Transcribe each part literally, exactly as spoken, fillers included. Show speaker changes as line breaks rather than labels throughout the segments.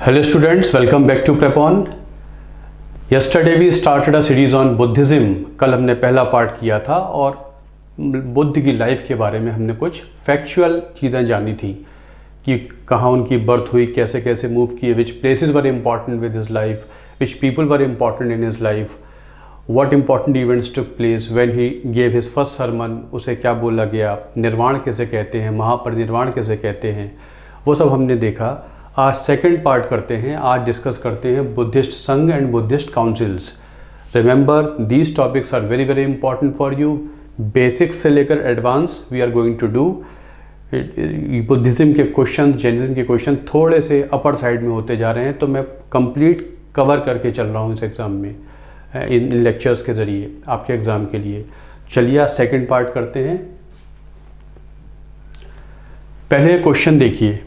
Hello students, welcome back to Prepon. Yesterday we started a series on Buddhism. कल हमने पहला part किया था और बुद्ध की लाइफ के बारे में हमने कुछ फैक्चुअल चीज़ें जानी थी कि कहाँ उनकी बर्थ हुई, कैसे कैसे मूव किए, which places were important with his life, which people were important in his life, what important events took place when he gave his first sermon, उसे क्या बोला गया, निर्वाण कैसे कहते हैं, महापरिनिर्वाण कैसे कहते हैं, वो सब हमने देखा. आज सेकंड पार्ट करते हैं. आज डिस्कस करते हैं Buddhist Sangha and Buddhist councils. Remember these topics are very very important for you. Basics से लेकर advance we are going to do. Buddhism के क्वेश्चन, जैनिज्म के क्वेश्चन थोड़े से अपर साइड में होते जा रहे हैं, तो मैं कंप्लीट कवर करके चल रहा हूँ इस एग्ज़ाम में, इन लेक्चर्स के ज़रिए आपके एग्ज़ाम के लिए. चलिए आज सेकेंड पार्ट करते हैं. पहले क्वेश्चन देखिए,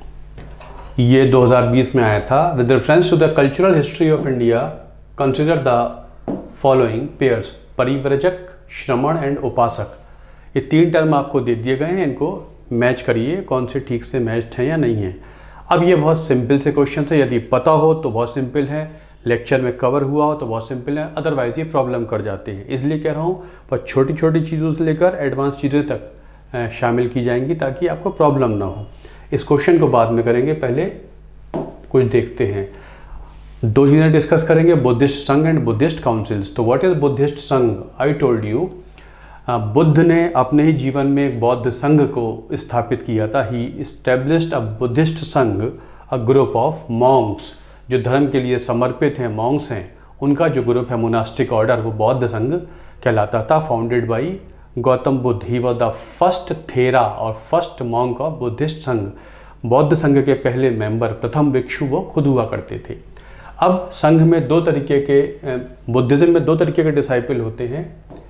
ये दो हज़ार बीस में आया था. With reference to the cultural history of India consider the following pairs. Parivrajaka, shramana and उपासक. ये तीन टर्म आपको दे दिए गए हैं, इनको मैच करिए कौन से ठीक से मैच्ड हैं या नहीं हैं. अब ये बहुत सिंपल से क्वेश्चन है, यदि पता हो तो बहुत सिंपल है, लेक्चर में कवर हुआ हो तो बहुत सिंपल है, अदरवाइज ये प्रॉब्लम कर जाते हैं. इसलिए कह रहा हूँ पर छोटी छोटी चीज़ों से लेकर एडवांस चीज़ें तक शामिल की जाएंगी ताकि आपको प्रॉब्लम ना हो. इस क्वेश्चन को बाद में करेंगे, पहले कुछ देखते हैं. दो चीज़ें डिस्कस करेंगे, Buddhist Sangha and Buddhist councils. तो what is Buddhist Sangha? I told you, Buddha ने अपने ही जीवन में एक बौद्ध संघ को स्थापित किया था. ही इस्टेब्लिश्ड अ बुद्धिस्ट संघ, अ ग्रुप ऑफ मॉन्क्स, जो धर्म के लिए समर्पित हैं, मॉन्क्स हैं, उनका जो ग्रुप है मोनास्टिक ऑर्डर, वो बौद्ध संघ कहलाता था. Founded by Gautama Buddha. He was the first thera और फर्स्ट मॉन्क ऑफ बुद्धिस्ट संघ. बौद्ध संघ के पहले मेंबर, प्रथम भिक्षु वो खुद हुआ करते थे. अब संघ में दो तरीके के, बुद्धिज्म में दो तरीके के डिसाइपल होते हैं.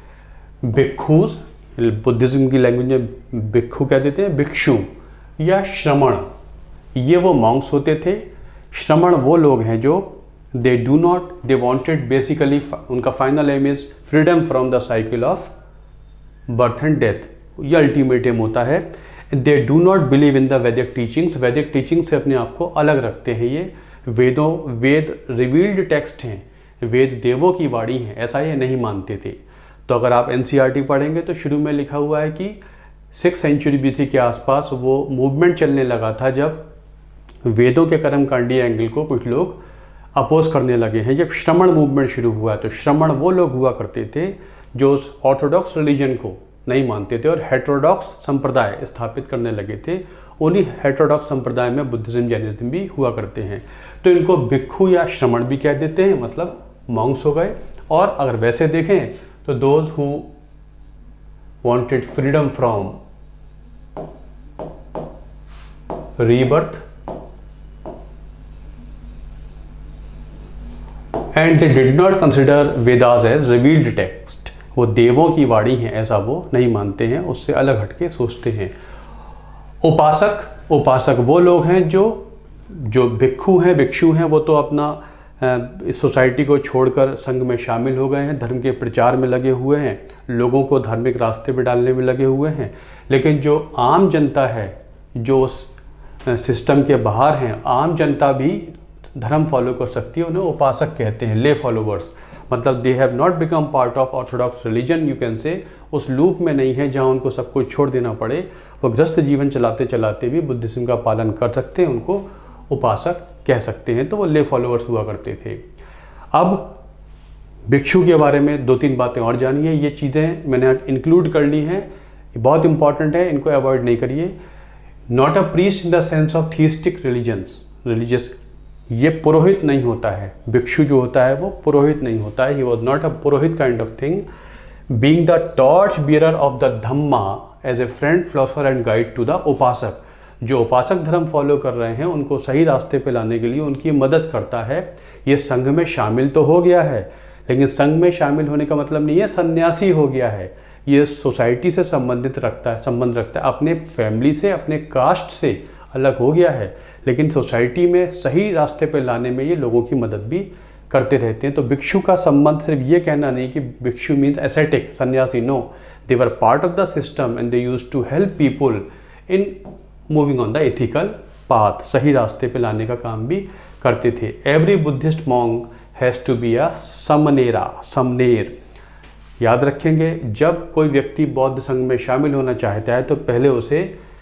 भिक्षुज, बुद्धिज्म की लैंग्वेज में भिक्षु कह देते हैं, भिक्षु या श्रमण. ये वो मॉन्क्स होते थे. श्रमण वो लोग हैं जो they do not, they wanted basically, उनका final aim is freedom from the cycle of birth and death. ये अल्टीमेट एम होता है. They do not believe in the Vedic teachings. Vedic teaching से अपने आप को अलग रखते हैं. ये वेदों, वेद रिवील्ड टेक्स्ट हैं, वेद देवों की वाणी है, ऐसा ये नहीं मानते थे. तो अगर आप एनसीईआरटी पढ़ेंगे तो शुरू में लिखा हुआ है कि सिक्स सेंचुरी बीसी के आसपास वो मूवमेंट चलने लगा था जब वेदों के कर्मकांडीय एंगल को कुछ लोग अपोज करने लगे हैं. जब श्रमण मूवमेंट शुरू हुआ, तो श्रमण वो लोग हुआ करते थे जो उस ऑर्थोडॉक्स रिलीजन को नहीं मानते थे और हेटेरोडॉक्स संप्रदाय स्थापित करने लगे थे. उन्हीं हेटेरोडॉक्स संप्रदाय में बुद्धिज्म, जैनिज्म भी हुआ करते हैं. तो इनको भिक्षु या श्रमण भी कह देते हैं, मतलब मॉन्क्स हो गए. और अगर वैसे देखें तो those who wanted freedom from rebirth and they did not consider Vedas as revealed text. वो देवों की वाणी है ऐसा वो नहीं मानते हैं, उससे अलग हटके सोचते हैं. उपासक, उपासक वो लोग हैं जो जो भिक्षु हैं, भिक्षु हैं, वो तो अपना सोसाइटी को छोड़कर संघ में शामिल हो गए हैं, धर्म के प्रचार में लगे हुए हैं, लोगों को धार्मिक रास्ते पे डालने में लगे हुए हैं. लेकिन जो आम जनता है, जो उस सिस्टम के बाहर हैं, आम जनता भी धर्म फॉलो कर सकती है, उन्हें उपासक कहते हैं, ले फॉलोवर्स. मतलब they have not become part of orthodox religion, you can say. उस लूप में नहीं है जहाँ उनको सब कुछ छोड़ देना पड़े. वो गृहस्थ जीवन चलाते चलाते भी बुद्धिज्म का पालन कर सकते हैं, उनको उपासक कह सकते हैं. तो वो ले फॉलोवर्स हुआ करते थे. अब भिक्षु के बारे में दो तीन बातें और जानिए. ये चीज़ें मैंने इंक्लूड कर ली हैं, बहुत इंपॉर्टेंट है, इनको अवॉइड नहीं करिए. Not a priest in the sense of theistic religions, religious, ये पुरोहित नहीं होता है. भिक्षु जो होता है वो पुरोहित नहीं होता है. He was not a purohit kind of thing. Being the torch bearer of the Dhamma as a friend, philosopher and guide to the upasaka. जो उपासक धर्म फॉलो कर रहे हैं उनको सही रास्ते पे लाने के लिए उनकी मदद करता है. ये संघ में शामिल तो हो गया है, लेकिन संघ में शामिल होने का मतलब नहीं है सन्यासी हो गया है. ये सोसाइटी से संबंधित रखता है, संबंध रखता है, अपने फैमिली से, अपने कास्ट से अलग हो गया है, लेकिन सोसाइटी में सही रास्ते पे लाने में ये लोगों की मदद भी करते रहते हैं. तो भिक्षु का संबंध सिर्फ ये कहना नहीं कि bhikshu means ascetic, sanyasi. No, they were part of the system and they used to help people in moving on the ethical path, सही रास्ते पे लाने का काम भी करते थे। Every Buddhist monk has to be a samanera, samanera. याद रखेंगे, जब कोई व्यक्ति बौद्ध संघ में शामिल होना चाहता है तो पहले उसे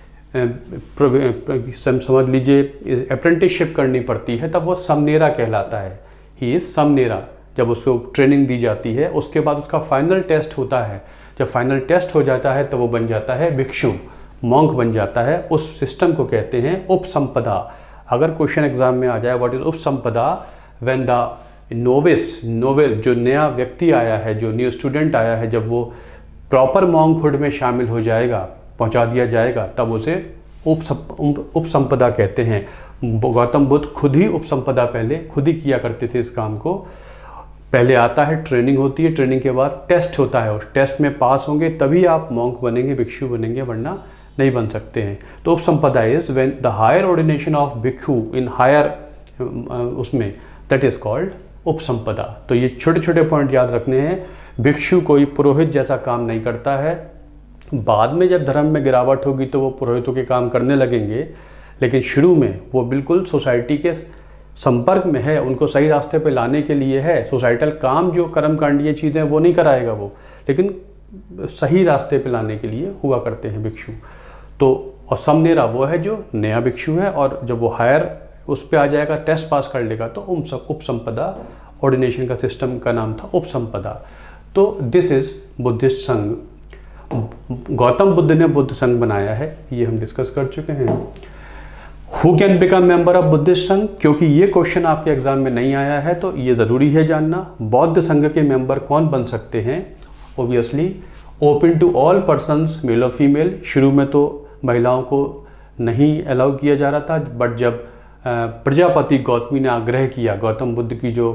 समझ लीजिए अप्रेंटिसशिप करनी पड़ती है, तब वो समनेरा कहलाता है। He is samanera. जब उसको ट्रेनिंग दी जाती है उसके बाद उसका फाइनल टेस्ट होता है। जब फाइनल टेस्ट हो जाता है तो वो बन जाता है भिक्षु, मॉन्क बन जाता है। उस सिस्टम को कहते हैं उपसंपदा। अगर क्वेश्चन एग्जाम में आ जाए what is upasampada, when the novice, novel जो नया व्यक्ति आया है, जो न्यू स्टूडेंट आया है, जब वो प्रॉपर मॉन्कहुड में शामिल हो जाएगा, पहुंचा दिया जाएगा, तब उसे उपसंपदा कहते हैं। गौतम बुद्ध खुद ही उपसंपदा पहले खुद ही किया करते थे इस काम को। पहले आता है, ट्रेनिंग होती है, ट्रेनिंग के बाद टेस्ट होता है, उस टेस्ट में पास होंगे तभी आप मॉन्क बनेंगे, भिक्षु बनेंगे, वरना नहीं बन सकते हैं। तो upasampada is when the higher ordination of bhikshu in higher उसमें, दैट इज कॉल्ड उपसंपदा। तो ये छोटे छोटे पॉइंट याद रखने हैं। भिक्षु कोई पुरोहित जैसा काम नहीं करता है। बाद में जब धर्म में गिरावट होगी तो वो पुरोहितों के काम करने लगेंगे, लेकिन शुरू में वो बिल्कुल सोसाइटी के संपर्क में है, उनको सही रास्ते पे लाने के लिए है। सोसाइटल काम जो कर्मकांडीय चीज़ें वो नहीं कराएगा वो, लेकिन सही रास्ते पे लाने के लिए हुआ करते हैं भिक्षु। तो और समनेरा वो है जो नया भिक्षु है, और जब वो हायर उस पर आ जाएगा, टेस्ट पास कर लेगा, तो उपसंपदा, ऑर्डिनेशन का सिस्टम का नाम था उपसंपदा। तो दिस इज बुद्धिस्ट संघ। गौतम बुद्ध ने बुद्ध संघ बनाया है, ये हम डिस्कस कर चुके हैं। Who can become member of Buddhist Sangha, क्योंकि ये क्वेश्चन आपके एग्जाम में नहीं आया है तो ये ज़रूरी है जानना। बौद्ध संघ के मेंबर कौन बन सकते हैं? Obviously open to all persons, male और फीमेल। शुरू में तो महिलाओं को नहीं अलाउ किया जा रहा था, बट जब प्रजापति गौतमी ने आग्रह किया, गौतम बुद्ध की जो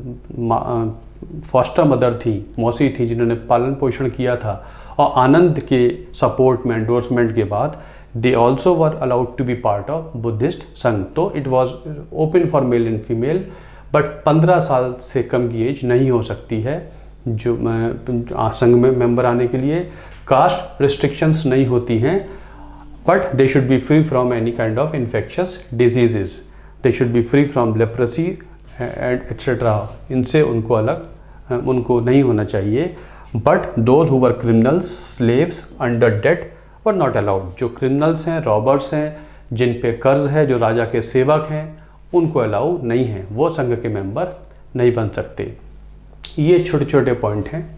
फॉस्टर मदर थी, मौसी थी, जिन्होंने पालन पोषण किया था, और आनंद के सपोर्ट में, एंडोर्समेंट के बाद they also were allowed to be part of Buddhist संघ। तो it was open for male and female, but पंद्रह साल से कम की एज नहीं हो सकती है जो संघ में मेंबर आने के लिए। कास्ट रिस्ट्रिक्शंस नहीं होती हैं, but they should be free from any kind of infectious diseases, they should be free from leprosy et cetera। इनसे उनको अलग उनको नहीं होना चाहिए। but those who were criminals, slaves under debt were not allowed। जो क्रिमिनल्स हैं, robbers हैं, जिन पे कर्ज है, जो राजा के सेवक हैं, उनको अलाउ नहीं है, वो संघ के मेंबर नहीं बन सकते। ये छोटे छोटे पॉइंट हैं।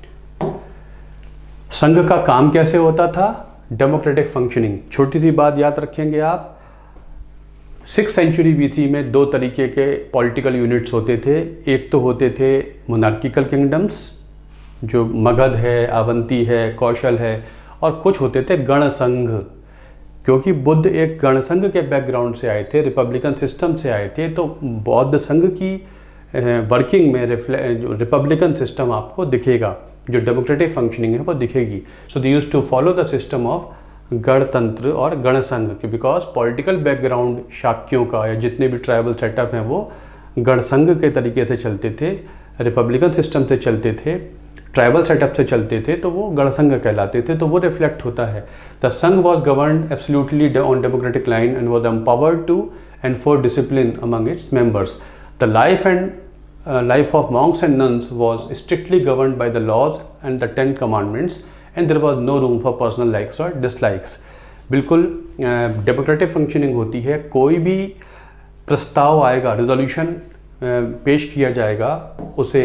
संघ का काम कैसे होता था? Democratic functioning. छोटी सी बात याद रखेंगे आप, सिक्स सेंचुरी बीसी में दो तरीके के पॉलिटिकल यूनिट्स होते थे। एक तो होते थे मोनार्किकल किंगडम्स, जो मगध है, अवंती है, कौशल है, और कुछ होते थे गण संघ। क्योंकि बुद्ध एक गण संघ के बैकग्राउंड से आए थे, रिपब्लिकन सिस्टम से आए थे, तो बौद्ध संघ की वर्किंग में जो रिपब्लिकन सिस्टम आपको दिखेगा, जो डेमोक्रेटिक फंक्शनिंग है वो दिखेगी। So they used to follow the system of ganatantra और गण संघ, बिकॉज पॉलिटिकल बैकग्राउंड शाक्यों का या जितने भी ट्राइबल सेटअप हैं वो गण संघ के तरीके से चलते थे, रिपब्लिकन सिस्टम से चलते थे, ट्राइबल सेटअप से चलते थे, तो वो गणसंघ कहलाते थे। तो वो रिफ्लेक्ट होता है। The Sangha was governed absolutely on democratic line and was empowered to enforce discipline among its members. The life and life of monks and nuns was strictly governed by the laws and the ten commandments and there was no room for personal likes और dislikes. बिल्कुल democratic uh, functioning होती है। कोई भी प्रस्ताव आएगा, resolution uh, पेश किया जाएगा, उसे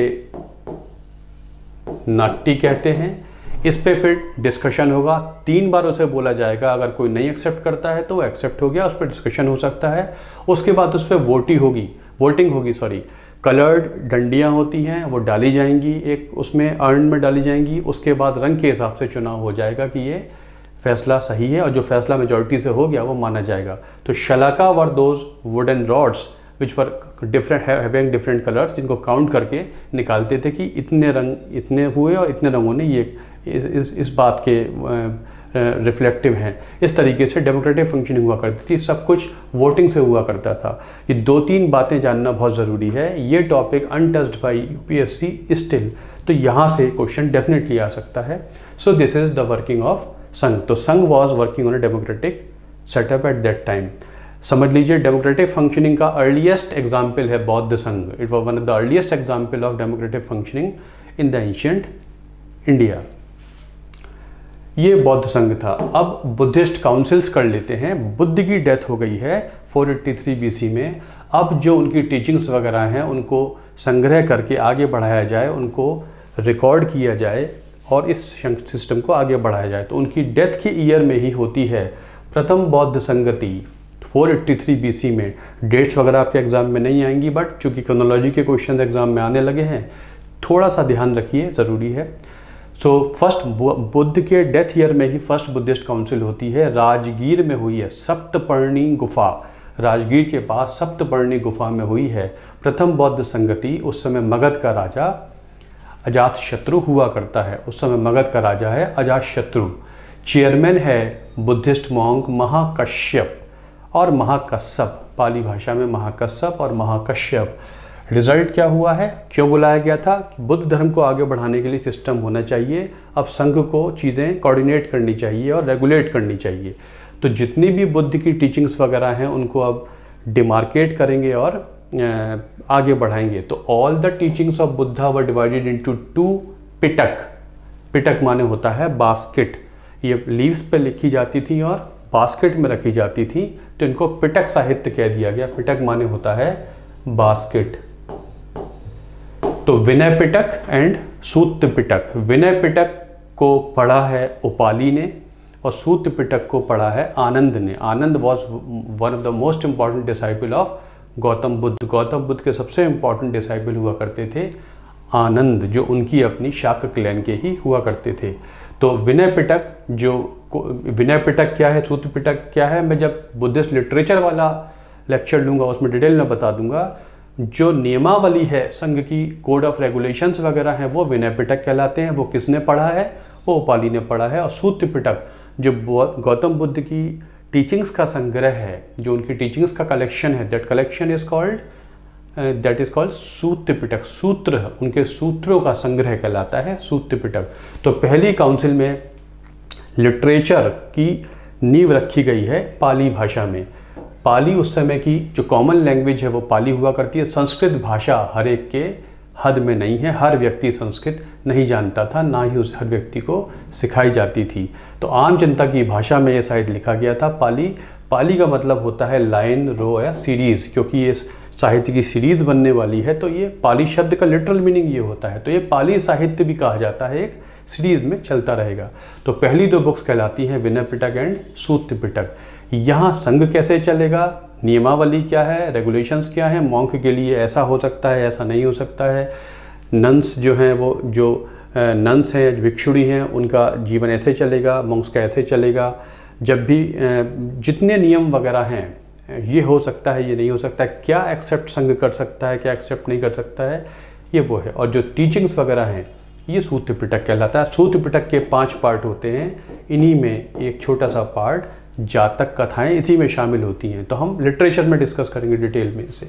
नाट्टी कहते हैं। इस पे फिर डिस्कशन होगा, तीन बार उसे बोला जाएगा। अगर कोई नहीं एक्सेप्ट करता है तो वो एक्सेप्ट हो गया, उस पर डिस्कशन हो सकता है। उसके बाद उस पर वोटिंग होगी वोटिंग होगी सॉरी कलर्ड डंडियाँ होती हैं, वो डाली जाएंगी, एक उसमें अर्न में डाली जाएंगी। उसके बाद रंग के हिसाब से चुनाव हो जाएगा कि ये फैसला सही है, और जो फैसला मेजॉरिटी से हो गया वो माना जाएगा। तो shalaka were those wooden rods which were different having different colours, जिनको काउंट करके निकालते थे कि इतने रंग इतने हुए और इतने रंगों ने ये इस इस बात के रिफ्लेक्टिव हैं। इस तरीके से डेमोक्रेटिक फंक्शनिंग हुआ करती थी। सब कुछ वोटिंग से हुआ करता था। ये दो तीन बातें जानना बहुत ज़रूरी है। ये topic untouched by UPSC still, तो यहाँ से क्वेश्चन डेफिनेटली आ सकता है। So this is the working of Sangha. तो Sangha was working on a democratic setup at that time. समझ लीजिए डेमोक्रेटिक फंक्शनिंग का अर्लीस्ट एग्जाम्पल है बौद्ध संघ। It was one of the earliest example of democratic functioning in the ancient India. ये बौद्ध संघ था। अब बुद्धिस्ट काउंसिल्स कर लेते हैं। बुद्ध की डेथ हो गई है फोर एट्टी थ्री बीसी में। अब जो उनकी टीचिंग्स वगैरह हैं उनको संग्रह करके आगे बढ़ाया जाए, उनको रिकॉर्ड किया जाए और इस सिस्टम को आगे बढ़ाया जाए। तो उनकी डेथ के ईयर में ही होती है प्रथम बौद्ध संगति फोर एट्टी थ्री बीसी में। डेट्स वगैरह आपके एग्जाम में नहीं आएंगी, बट चूंकि क्रोनोलॉजी के क्वेश्चन एग्जाम में आने लगे हैं, थोड़ा सा ध्यान रखिए, ज़रूरी है। सो फर्स्ट बुद्ध के डेथ ईयर में ही फर्स्ट बुद्धिस्ट काउंसिल होती है, राजगीर में हुई है। सप्तपर्णी गुफा, राजगीर के पास सप्तपर्णी गुफा में हुई है प्रथम बौद्ध संगति। उस समय मगध का राजा अजातशत्रु हुआ करता है। उस समय मगध का राजा है अजातशत्रु। चेयरमैन है बुद्धिस्ट मॉन्क महाकश्यप और महाकश्यप, पाली भाषा में महाकश्यप और महाकश्यप। रिजल्ट क्या हुआ है, क्यों बुलाया गया था? बुद्ध धर्म को आगे बढ़ाने के लिए सिस्टम होना चाहिए। अब संघ को चीज़ें कोऑर्डिनेट करनी चाहिए और रेगुलेट करनी चाहिए। तो जितनी भी बुद्ध की टीचिंग्स वगैरह हैं उनको अब डिमार्केट करेंगे और आगे बढ़ाएंगे। तो all the teachings of Buddha were divided into two pitaka. पिटक माने होता है बास्केट। ये लीव्स पे लिखी जाती थी और बास्केट में रखी जाती थी, तो इनको पिटक साहित्य कह दिया गया। पिटक माने होता है बास्केट। तो विनय पिटक एंड सूत्र पिटक। विनय पिटक को पढ़ा है उपाली ने और सूत्र पिटक को पढ़ा है आनंद ने। Ananda was one of the most important disciple of Gautama Buddha. Gautama Buddha के सबसे इंपॉर्टेंट डिसाइपल हुआ करते थे आनंद, जो उनकी अपनी शाक्य क्लैन के ही हुआ करते थे। तो विनय पिटक, जो विनय पिटक क्या है, सूत्र पिटक क्या है, मैं जब बुद्धिस्ट लिटरेचर वाला लेक्चर लूँगा उसमें डिटेल में बता दूंगा। जो नियमावली है संघ की, कोड ऑफ रेगुलेशंस वगैरह हैं, वो विनय पिटक कहलाते हैं। वो किसने पढ़ा है? वो उपाली ने पढ़ा है। और सूत्र पिटक जो गौतम बुद्ध की टीचिंग्स का संग्रह है, जो उनकी टीचिंग्स का कलेक्शन है, that collection is called that is called Sutra Pitaka. सूत्र, उनके सूत्रों का संग्रह कहलाता है सूत्र पिटक। तो पहली काउंसिल में लिटरेचर की नींव रखी गई है पाली भाषा में। पाली उस समय की जो कॉमन लैंग्वेज है वो पाली हुआ करती है। संस्कृत भाषा हर एक के हद में नहीं है, हर व्यक्ति संस्कृत नहीं जानता था, ना ही उस हर व्यक्ति को सिखाई जाती थी। तो आम जनता की भाषा में ये साहित्य लिखा गया था पाली। पाली का मतलब होता है लाइन, रो या सीरीज़, क्योंकि ये साहित्य की सीरीज़ बनने वाली है। तो ये पाली शब्द का लिटरल मीनिंग ये होता है। तो ये पाली साहित्य भी कहा जाता है, एक सीरीज़ में चलता रहेगा। तो पहली दो बुक्स कहलाती हैं विनय पिटक एंड सूत्र पिटक। यहाँ संघ कैसे चलेगा, नियमावली क्या है, रेगुलेशंस क्या है, मॉन्क के लिए ऐसा हो सकता है, ऐसा नहीं हो सकता है। नन्स जो हैं, वो जो नन्स हैं, भिक्षुणी हैं, उनका जीवन ऐसे चलेगा, मॉन्क्स का ऐसे चलेगा। जब भी जितने नियम वगैरह हैं, ये हो सकता है, ये नहीं हो सकता है, क्या एक्सेप्ट संघ कर सकता है, क्या एक्सेप्ट नहीं कर सकता है, ये वो है। और जो टीचिंग्स वगैरह हैं, ये सूत्र पिटक कहलाता है। सूत्र पिटक के पांच पार्ट होते हैं, इन्हीं में एक छोटा सा पार्ट जातक कथाएं इसी में शामिल होती हैं। तो हम लिटरेचर में डिस्कस करेंगे डिटेल में इसे।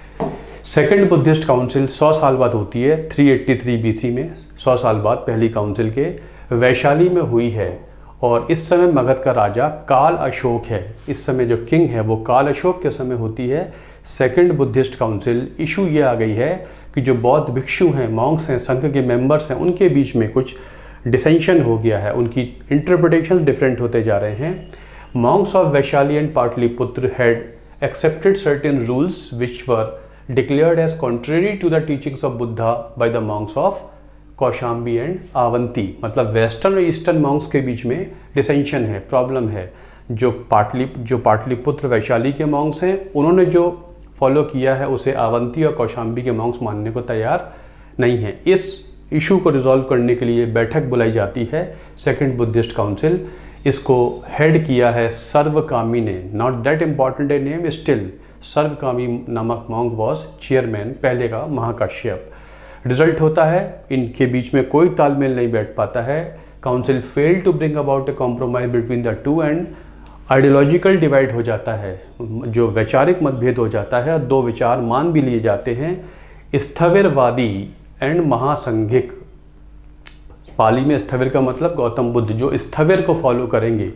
सेकंड बुद्धिस्ट काउंसिल सौ साल बाद होती है, थ्री एट्टी थ्री बीसी में, सौ साल बाद पहली काउंसिल के वैशाली में हुई है। और इस समय मगध का राजा काल अशोक है। इस समय जो किंग है वो काल अशोक के समय होती है सेकंड बुद्धिस्ट काउंसिल। इशू ये आ गई है कि जो बौद्ध भिक्षु हैं, मॉन्क्स हैं, संघ के मेंबर्स हैं, उनके बीच में कुछ डिसेंशन हो गया है, उनकी इंटरप्रिटेशन डिफरेंट होते जा रहे हैं। Monks of Vaishali and Patliputra had accepted certain rules which were declared as contrary to the teachings of Buddha by the monks of Kaushambi and Avanti. मतलब वेस्टर्न और ईस्टर्न मॉन्क्स के बीच में डिसेंशन है, प्रॉब्लम है। जो पाटली जो पाटलिपुत्र वैशाली के मॉन्क्स हैं, उन्होंने जो फॉलो किया है उसे अवंती और कौशाम्बी के मॉन्क्स मानने को तैयार नहीं है। इस इशू को रिजॉल्व करने के लिए बैठक बुलाई जाती है सेकंड बुद्धिस्ट काउंसिल। इसको हेड किया है सर्वकामी ने। Not that important a name, still Sarvakami नामक मॉन्क वॉज चेयरमैन, पहले का महाकाश्यप। रिजल्ट होता है इनके बीच में कोई तालमेल नहीं बैठ पाता है। Council fail to bring about a compromise between the two and ideological divide हो जाता है, जो वैचारिक मतभेद हो जाता है और दो विचार मान भी लिए जाते हैं, स्थविरवादी एंड महासंघिक। पाली में स्थविर का मतलब गौतम बुद्ध, जो स्थविर को फॉलो करेंगे,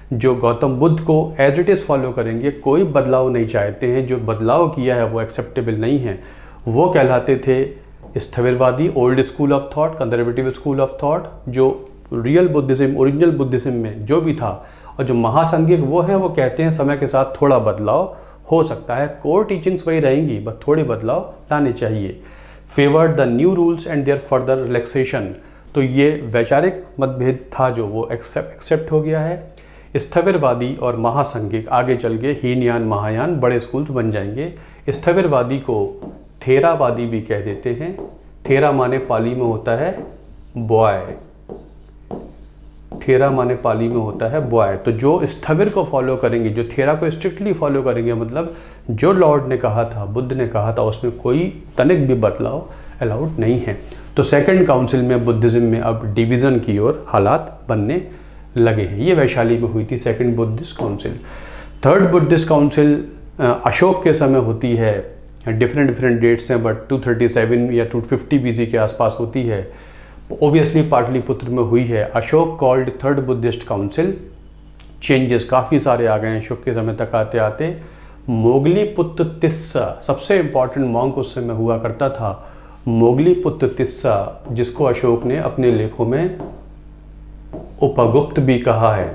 जो गौतम बुद्ध को एज इट इज़ फॉलो करेंगे, कोई बदलाव नहीं चाहते हैं, जो बदलाव किया है वो एक्सेप्टेबल नहीं है, वो कहलाते थे Sthaviravadi, old school of thought, conservative school of thought. जो रियल बुद्धिज़्म, ओरिजिनल बुद्धिज़्म में जो भी था, और जो महासंघिक वो हैं, वो कहते हैं समय के साथ थोड़ा बदलाव हो सकता है, कोर टीचिंग्स वही रहेंगी, बस थोड़े बदलाव लाने चाहिए। Favoured the new rules and their further relaxation, तो ये वैचारिक मतभेद था जो वो एक्सेप्ट एक्सेप्ट हो गया है। स्थविरवादी और महासंघिक आगे चल के हीनयान, महायान बड़े स्कूल्स बन जाएंगे। स्थविरवादी को थेरावादी भी कह देते हैं। थेरा माने पाली में होता है बॉय, थेरा माने पाली में होता है बॉय। तो जो स्थविर को फॉलो करेंगे, जो थेरा को स्ट्रिक्टली फॉलो करेंगे, मतलब जो लॉर्ड ने कहा था, बुद्ध ने कहा था, उसमें कोई तनिक भी बदलाव अलाउड नहीं है। तो सेकंड काउंसिल में बुद्धिज़्म में अब डिवीज़न की ओर हालात बनने लगे हैं। ये वैशाली में हुई थी second Buddhist council. Third Buddhist council Ashoka के समय होती है, डिफरेंट डिफरेंट डेट्स हैं, बट टू थर्टी सेवन या टू फिफ्टी बीसी के आसपास होती है। ओबियसली पाटलिपुत्र में हुई है। Ashoka called third Buddhist council. Changes काफ़ी सारे आ गए हैं अशोक के समय तक आते आते। मोगलीपुत्र तिस्सा सबसे इम्पॉर्टेंट मॉन्क उस समय हुआ करता था। मोगलीपुत्र तिस्सा, जिसको अशोक ने अपने लेखों में उपगुप्त भी कहा है,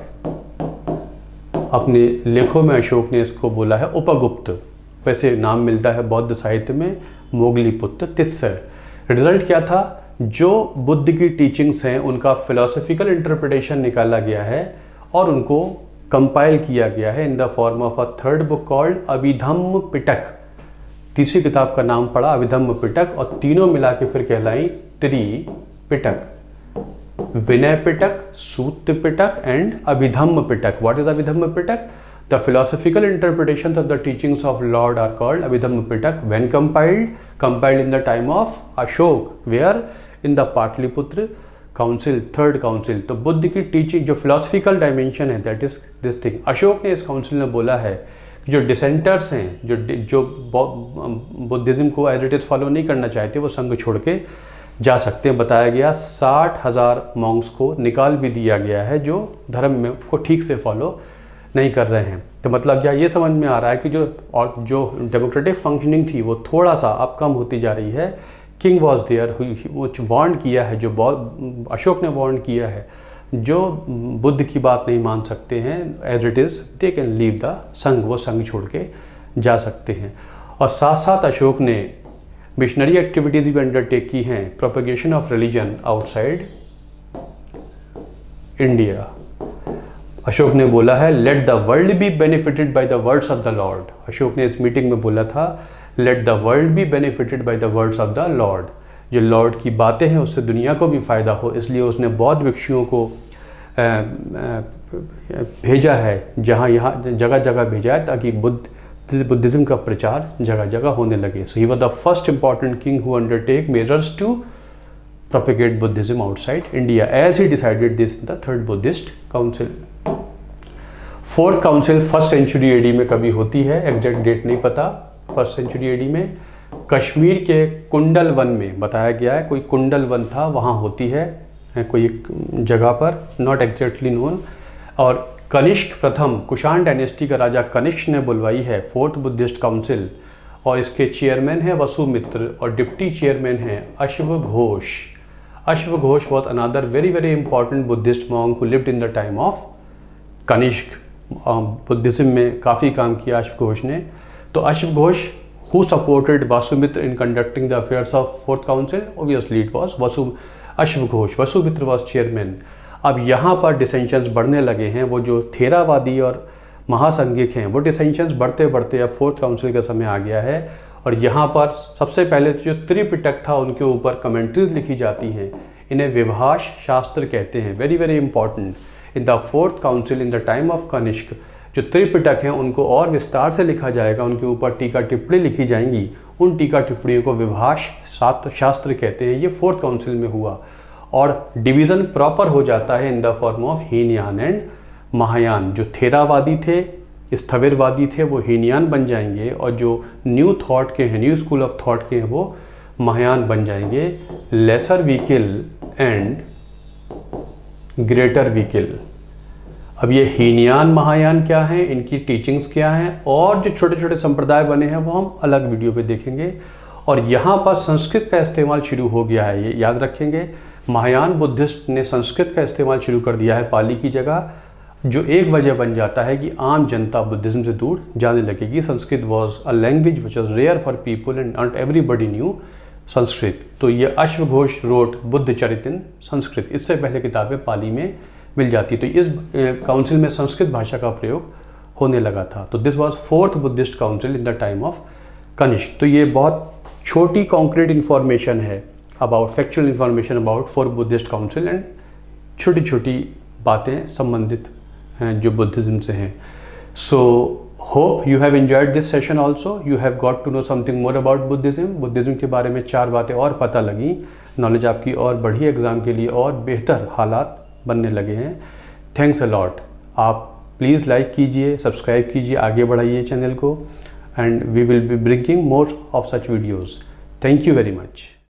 अपने लेखों में अशोक ने इसको बोला है उपगुप्त, वैसे नाम मिलता है बौद्ध साहित्य में मोगलीपुत्र तिस्सा। रिजल्ट क्या था? जो बुद्ध की टीचिंग्स हैं उनका फिलोसफिकल इंटरप्रिटेशन निकाला गया है और उनको कंपाइल किया गया है in the form of a third book called Abhidhamma Pitaka. तीसरी किताब का नाम पड़ा अभिधम्म पिटक, और तीनों मिला के फिर कहलाई Tripitaka. Vinaya Pitaka, Sutra Pitaka and Abhidhamma Pitaka. What is Abhidhamma Pitaka? The philosophical interpretations of the teachings of Lord are called Abhidhamma Pitak when compiled, compiled in the time of Ashok, where in the Patliputra Council, third council। तो बुद्ध की टीचिंग जो philosophical dimension है, that is this thing। Ashok ने इस council में बोला है कि जो डिसेंटर्स हैं, जो जो बुद्धिज्म को एज इट इज फॉलो नहीं करना चाहते, वो संघ छोड़ के जा सकते हैं। बताया गया साठ हजार मॉन्क्स को निकाल भी दिया गया है जो धर्म में को ठीक से फॉलो नहीं कर रहे हैं। तो मतलब क्या ये समझ में आ रहा है कि जो और जो डेमोक्रेटिक फंक्शनिंग थी वो थोड़ा सा अब कम होती जा रही है। किंग वॉज देयर, वो वार्न किया है, जो अशोक ने वार्न किया है, जो बुद्ध की बात नहीं मान सकते हैं as it is, they can leave the Sangha, वो संघ छोड़ के जा सकते हैं। और साथ साथ अशोक ने मिशनरी एक्टिविटीज़ भी अंडरटेक की हैं, propagation of religion outside India. Ashoka ने बोला है let the world be benefited by the words of the lord. Ashoka ने इस मीटिंग में बोला था let the world be benefited by the words of the lord. जो लॉर्ड की बातें हैं उससे दुनिया को भी फ़ायदा हो, इसलिए उसने बौद्ध भिक्षुओं को आ, आ, भेजा है, जहाँ यहाँ जगह जगह भेजा है ताकि बुद्ध बुद्धिज़्म का प्रचार जगह जगह होने लगे। So he was the first important king who undertake measures to propagate Buddhism outside India, as he decided this in the third Buddhist council। Fourth council first century AD में कभी होती है, एग्जैक्ट डेट नहीं पता। First century AD में कश्मीर के कुंडल one में बताया गया है, कोई कुंडल वन था वहाँ होती है, है कोई एक जगह पर, नॉट एग्जैक्टली नोन। और कनिष्क प्रथम, कुषाण डायनेस्टी का राजा कनिष्क ने बुलवाई है फोर्थ बुद्धिस्ट काउंसिल, और इसके चेयरमैन है वसुमित्र और डिप्टी चेयरमैन है अश्व घोष। अश्व Ghosh was another very very important Buddhist monk who lived in the time of Kanishka. Buddhism में काफ़ी काम किया अश्व घोष ने। तो अश्व Ghosh who supported Vasumitra in conducting the affairs of fourth council, obviously it was वसु अश्व घोष। Vasumitra was chairman. अब यहाँ पर डिसेंशंस बढ़ने लगे हैं। वो जो थेरावादी और महासंघिक हैं वो डिसेंशंस बढ़ते बढ़ते अब फोर्थ काउंसिल का समय आ गया है। और यहाँ पर सबसे पहले जो त्रिपिटक था उनके ऊपर कमेंट्रीज लिखी जाती हैं, इन्हें विभाष शास्त्र कहते हैं। Very very important. In the fourth council in the time of Kanishka जो त्रिपिटक हैं उनको और विस्तार से लिखा जाएगा, उनके ऊपर टीका टिप्पणी लिखी जाएंगी। उन टीका टिप्पणियों को विभाष शास्त्र कहते हैं। ये फोर्थ काउंसिल में हुआ और डिवीज़न प्रॉपर हो जाता है in the form of Hinayana and Mahayana. जो थेरावादी थे, स्थविरवादी थे, वो हीनयान बन जाएंगे, और जो न्यू थॉट के हैं, न्यू स्कूल ऑफ थॉट के हैं, वो महायान बन जाएंगे। Lesser vehicle and greater vehicle. अब ये हीनयान महायान क्या हैं, इनकी टीचिंग्स क्या हैं, और जो छोटे छोटे संप्रदाय बने हैं वो हम अलग वीडियो पे देखेंगे। और यहाँ पर संस्कृत का इस्तेमाल शुरू हो गया है, ये याद रखेंगे। महायान बुद्धिस्ट ने संस्कृत का इस्तेमाल शुरू कर दिया है पाली की जगह, जो एक वजह बन जाता है कि आम जनता बुद्धिज़्म से दूर जाने लगेगी। Sanskrit was a language which was rare for people and not everybody knew Sanskrit. तो ये अश्वघोष रोट बुद्ध चरित इन संस्कृत, इससे पहले किताबें पाली में मिल जाती। तो इस काउंसिल में संस्कृत भाषा का प्रयोग होने लगा था। तो this was fourth Buddhist council in the time of Kanishka. तो ये बहुत छोटी कॉन्क्रीट इन्फॉर्मेशन है about factual information about four Buddhist council and छोटी छोटी बातें संबंधित हैं जो बुद्धिज़्म से हैं। So hope you have enjoyed this session also, you have got to know something more about Buddhism. Buddhism के बारे में चार बातें और पता लगी, नॉलेज आपकी और बढ़ी, एग्ज़ाम के लिए और बेहतर हालात बनने लगे हैं। Thanks a lot. आप प्लीज़ लाइक कीजिए, सब्सक्राइब कीजिए, आगे बढ़ाइए चैनल को, and we will be bringing more of such videos. Thank you very much.